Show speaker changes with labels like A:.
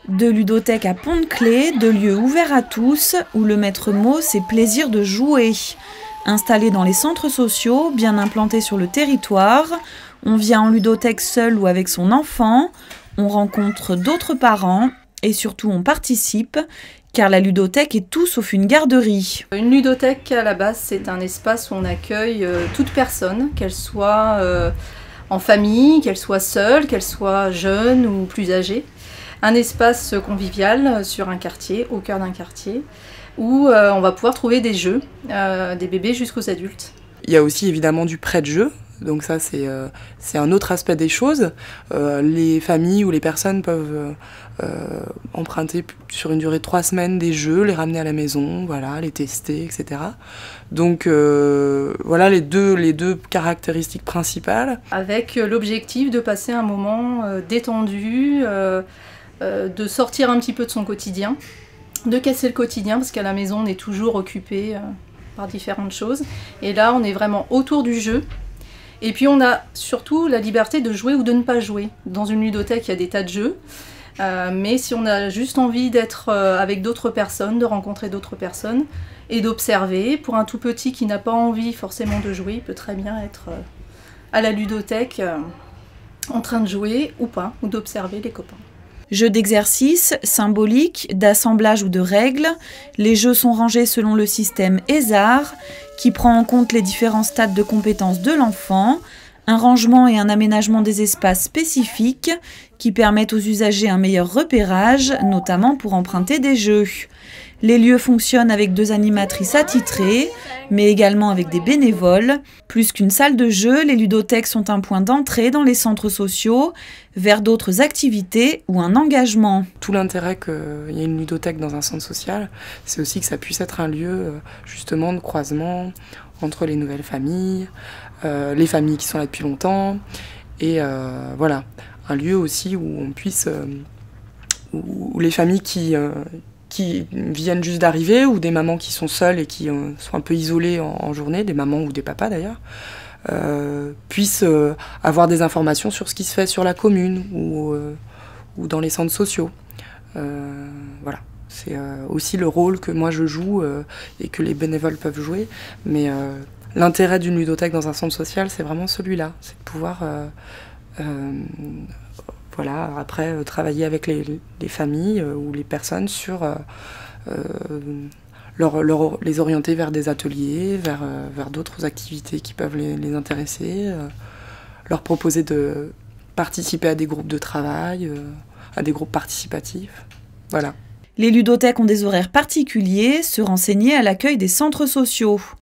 A: De ludothèque à Pont-de-Claix, de lieux ouverts à tous, où le maître mot, c'est plaisir de jouer. Installés dans les centres sociaux, bien implantés sur le territoire, on vient en ludothèque seul ou avec son enfant, on rencontre d'autres parents et surtout on participe, car la ludothèque est tout sauf une garderie.
B: Une ludothèque, à la base, c'est un espace où on accueille toute personne, qu'elle soit en famille, qu'elle soit seule, qu'elle soit jeune ou plus âgée. Un espace convivial sur un quartier, au cœur d'un quartier, où on va pouvoir trouver des jeux, des bébés jusqu'aux adultes.
C: Il y a aussi évidemment du prêt de jeu, donc ça c'est un autre aspect des choses. Les familles ou les personnes peuvent emprunter sur une durée de 3 semaines des jeux, les ramener à la maison, voilà, les tester, etc. Donc voilà les deux caractéristiques principales.
B: Avec l'objectif de passer un moment détendu, de sortir un petit peu de son quotidien, de casser le quotidien parce qu'à la maison on est toujours occupé par différentes choses. Et là on est vraiment autour du jeu. Et puis on a surtout la liberté de jouer ou de ne pas jouer. Dans une ludothèque il y a des tas de jeux, mais si on a juste envie d'être avec d'autres personnes, de rencontrer d'autres personnes et d'observer, pour un tout petit qui n'a pas envie forcément de jouer, il peut très bien être à la ludothèque en train de jouer ou pas, ou d'observer les copains.
A: Jeux d'exercice, symboliques, d'assemblage ou de règles, les jeux sont rangés selon le système ESAR, qui prend en compte les différents stades de compétences de l'enfant, un rangement et un aménagement des espaces spécifiques qui permettent aux usagers un meilleur repérage, notamment pour emprunter des jeux. Les lieux fonctionnent avec 2 animatrices attitrées, mais également avec des bénévoles. Plus qu'une salle de jeu, les ludothèques sont un point d'entrée dans les centres sociaux, vers d'autres activités ou un engagement.
C: Tout l'intérêt qu'il y ait une ludothèque dans un centre social, c'est aussi que ça puisse être un lieu justement de croisement entre les nouvelles familles, les familles qui sont là depuis longtemps, et voilà, un lieu aussi où on puisse, où les familles qui viennent juste d'arriver, ou des mamans qui sont seules et qui sont un peu isolées en journée, des mamans ou des papas d'ailleurs, puissent avoir des informations sur ce qui se fait sur la commune ou dans les centres sociaux. Voilà. C'est aussi le rôle que moi je joue et que les bénévoles peuvent jouer, mais l'intérêt d'une ludothèque dans un centre social, c'est vraiment celui-là, c'est de pouvoir voilà, après travailler avec les familles ou les personnes sur les orienter vers des ateliers, vers d'autres activités qui peuvent les intéresser, leur proposer de participer à des groupes de travail, à des groupes participatifs. Voilà.
A: Les ludothèques ont des horaires particuliers, se renseigner à l'accueil des centres sociaux.